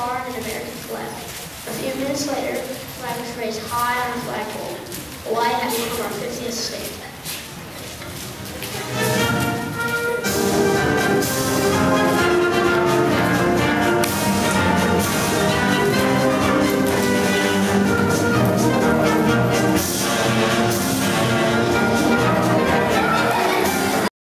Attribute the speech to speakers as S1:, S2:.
S1: star and an American flag. A few minutes later, the flag was raised high on a flagpole. Hawaii had become our 50th state.